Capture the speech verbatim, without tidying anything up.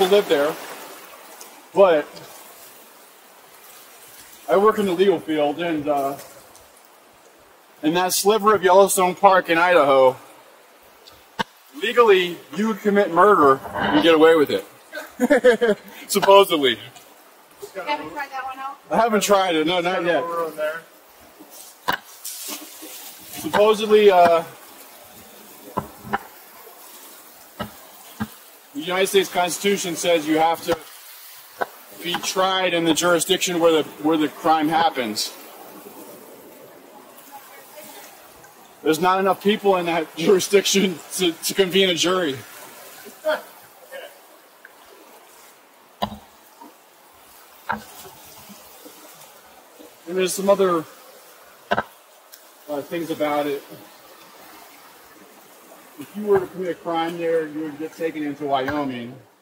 to live there, but I work in the legal field, and uh, in that sliver of Yellowstone Park in Idaho, legally you would commit murder and get away with it. Supposedly. You haven't tried that one out? I haven't tried it, no, not yet. Supposedly, uh, the United States Constitution says you have to be tried in the jurisdiction where the where the crime happens. There's not enough people in that jurisdiction to, to convene a jury. And there's some other uh, things about it. If you were to commit a crime there, you would get taken into Wyoming.